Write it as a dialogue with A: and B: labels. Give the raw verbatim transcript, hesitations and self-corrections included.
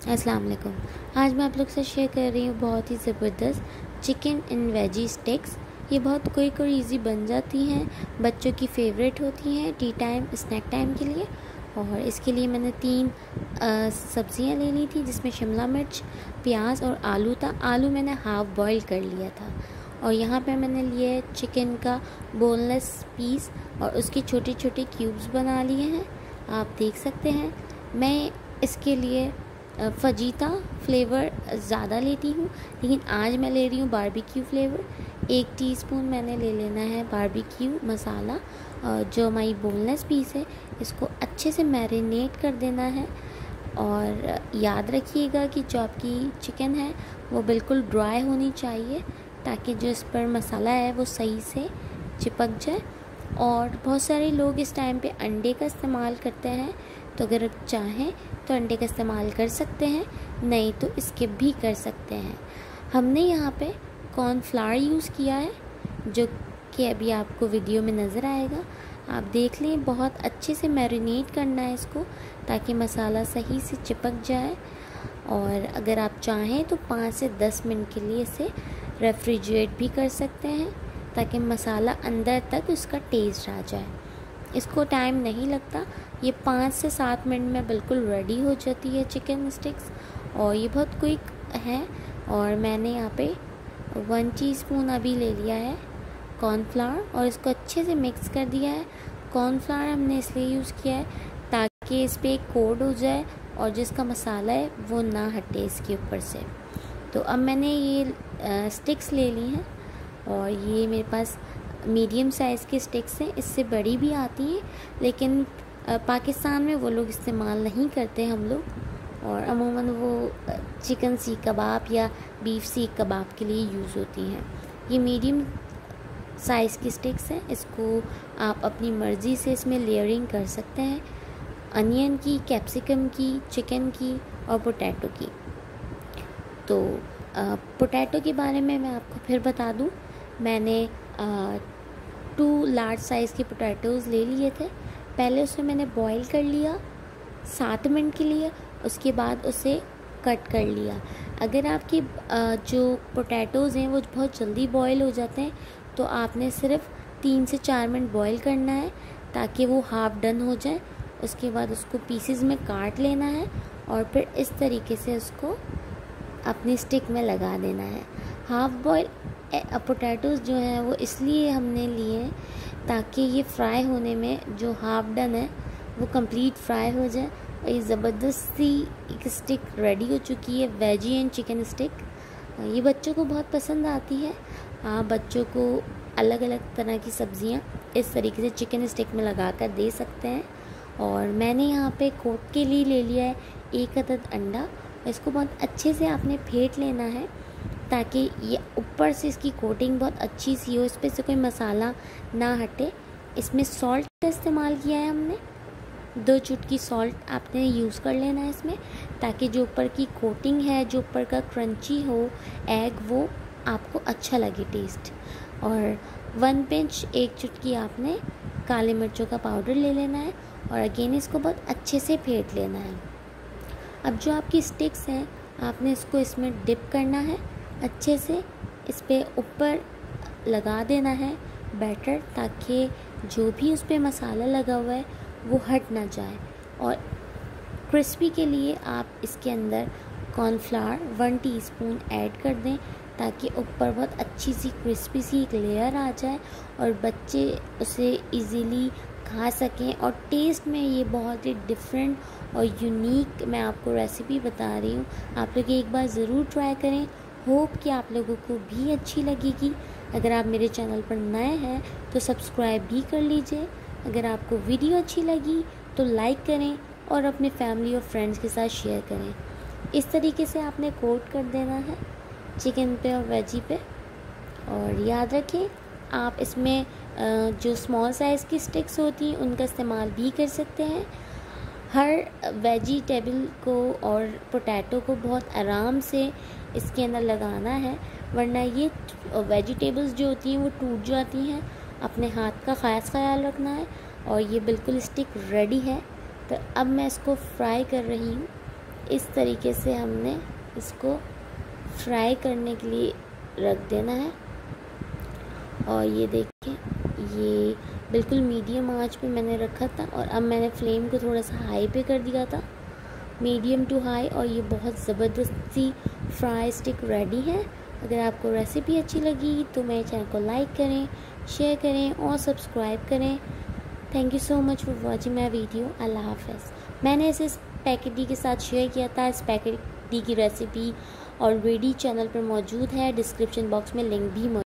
A: अस्सलाम वालेकुम। आज मैं आप लोग से शेयर कर रही हूँ बहुत ही ज़बरदस्त चिकन एंड वेजी स्टिक्स। ये बहुत क्विक और इजी बन जाती हैं, बच्चों की फेवरेट होती हैं टी टाइम स्नैक टाइम के लिए। और इसके लिए मैंने तीन सब्ज़ियाँ ले ली थी, जिसमें शिमला मिर्च, प्याज और आलू था। आलू मैंने हाफ़ बॉईल कर लिया था। और यहाँ पे मैंने लिए चिकन का बोनलेस पीस और उसकी छोटे छोटे क्यूब्स बना लिए हैं, आप देख सकते हैं। मैं इसके लिए फजीता फ्लेवर ज़्यादा लेती हूँ, लेकिन आज मैं ले रही हूँ बारबेक्यू फ्लेवर। एक टीस्पून मैंने ले लेना है बारबेक्यू मसाला। जो हमारी बोनलेस पीस है, इसको अच्छे से मैरिनेट कर देना है। और याद रखिएगा कि जो आपकी चिकन है वो बिल्कुल ड्राई होनी चाहिए, ताकि जो इस पर मसाला है वो सही से चिपक जाए। और बहुत सारे लोग इस टाइम पे अंडे का इस्तेमाल करते हैं, तो अगर आप चाहें तो अंडे का इस्तेमाल कर सकते हैं, नहीं तो स्किप भी कर सकते हैं। हमने यहाँ पे कॉर्नफ्लावर यूज़ किया है, जो कि अभी आपको वीडियो में नज़र आएगा, आप देख लें। बहुत अच्छे से मैरिनेट करना है इसको, ताकि मसाला सही से चिपक जाए। और अगर आप चाहें तो पाँच से दस मिनट के लिए इसे रेफ्रिजरेट भी कर सकते हैं, ताकि मसाला अंदर तक उसका टेस्ट आ जाए। इसको टाइम नहीं लगता, ये पाँच से सात मिनट में बिल्कुल रेडी हो जाती है चिकन स्टिक्स। और ये बहुत क्विक है। और मैंने यहाँ पे वन टीस्पून अभी ले लिया है कॉर्नफ्लावर और इसको अच्छे से मिक्स कर दिया है। कॉर्नफ्लावर हमने इसलिए यूज़ किया है ताकि इस पर एक कोट हो जाए और जिसका मसाला है वो ना हटे इसके ऊपर से। तो अब मैंने ये स्टिक्स ले ली हैं, और ये मेरे पास मीडियम साइज़ के स्टिक्स हैं। इससे बड़ी भी आती हैं, लेकिन पाकिस्तान में वो लोग इस्तेमाल नहीं करते हम लोग, और अमूमन वो चिकन सीख कबाब या बीफ सीख कबाब के लिए यूज़ होती हैं। ये मीडियम साइज़ की स्टिक्स हैं। इसको आप अपनी मर्ज़ी से इसमें लेयरिंग कर सकते हैं, अनियन की, कैप्सिकम की, चिकन की और पोटैटो की। तो पोटैटो के बारे में मैं आपको फिर बता दूं, मैंने टू लार्ज साइज़ के पोटैटोज़ ले लिए थे। पहले उसे मैंने बॉईल कर लिया सात मिनट के लिए, उसके बाद उसे कट कर लिया। अगर आपकी आ, जो पोटैटोज़ हैं वो बहुत जल्दी बॉईल हो जाते हैं, तो आपने सिर्फ तीन से चार मिनट बॉईल करना है, ताकि वो हाफ़ डन हो जाए। उसके बाद उसको पीसेस में काट लेना है और फिर इस तरीके से उसको अपनी स्टिक में लगा देना है। हाफ़ बॉयल पोटैटोज़ जो हैं वो इसलिए हमने लिए हैं ताकि ये फ्राई होने में जो हाफ़ डन है वो कंप्लीट फ्राई हो जाए। और ये ज़बरदस्ती एक स्टिक रेडी हो चुकी है, वेजी एंड चिकन स्टिक। ये बच्चों को बहुत पसंद आती है। आप बच्चों को अलग अलग तरह की सब्ज़ियाँ इस तरीके से चिकन स्टिक में लगा कर दे सकते हैं। और मैंने यहाँ पे कोट के लिए ले लिया है एक अदद अंडा। इसको बहुत अच्छे से आपने फेंट लेना है, ताकि ये ऊपर से इसकी कोटिंग बहुत अच्छी सी हो, इस पर से कोई मसाला ना हटे। इसमें सॉल्ट का इस्तेमाल किया है हमने, दो चुटकी सॉल्ट आपने यूज़ कर लेना है इसमें, ताकि जो ऊपर की कोटिंग है, जो ऊपर का क्रंची हो एग, वो आपको अच्छा लगे टेस्ट। और वन पिंच एक चुटकी आपने काले मिर्चों का पाउडर ले लेना है, और अगेन इसको बहुत अच्छे से फेंट लेना है। अब जो आपकी स्टिक्स हैं, आपने इसको इसमें डिप करना है अच्छे से, इस पर ऊपर लगा देना है बैटर, ताकि जो भी उस पर मसाला लगा हुआ है वो हट ना जाए। और क्रिस्पी के लिए आप इसके अंदर कॉर्नफ्लावर वन टीस्पून ऐड कर दें, ताकि ऊपर बहुत अच्छी सी क्रिस्पी सी एक लेयर आ जाए और बच्चे उसे इजीली खा सकें। और टेस्ट में ये बहुत ही डिफरेंट और यूनिक मैं आपको रेसिपी बता रही हूँ, आप लोग एक बार ज़रूर ट्राई करें। होप कि आप लोगों को भी अच्छी लगेगी। अगर आप मेरे चैनल पर नए हैं तो सब्सक्राइब भी कर लीजिए। अगर आपको वीडियो अच्छी लगी तो लाइक करें और अपने फैमिली और फ्रेंड्स के साथ शेयर करें। इस तरीके से आपने कोट कर देना है चिकन पे और वेजी पे। और याद रखें, आप इसमें जो स्मॉल साइज़ की स्टिक्स होती हैं उनका इस्तेमाल भी कर सकते हैं। हर वेजिटेबल को और पोटैटो को बहुत आराम से इसके अंदर लगाना है, वरना ये वेजिटेबल्स जो होती हैं वो टूट जाती हैं। अपने हाथ का ख़ास ख्याल रखना है। और ये बिल्कुल स्टिक रेडी है। तो अब मैं इसको फ्राई कर रही हूँ। इस तरीके से हमने इसको फ्राई करने के लिए रख देना है। और ये देखिए, ये बिल्कुल मीडियम आंच पे मैंने रखा था और अब मैंने फ्लेम को थोड़ा सा हाई पे कर दिया था, मीडियम टू हाई। और ये बहुत ज़बरदस्त सी फ्राई स्टिक रेडी है। अगर आपको रेसिपी अच्छी लगी तो मेरे चैनल को लाइक करें, शेयर करें और सब्सक्राइब करें। Thank you so much for watching my video. अल्लाह हाफ़िज़। मैंने इसे स्पैगेटी के साथ शेयर किया था। स्पैगेटी की रेसिपी ऑलरेडी चैनल पर मौजूद है, डिस्क्रिप्शन बॉक्स में लिंक भी मौजूद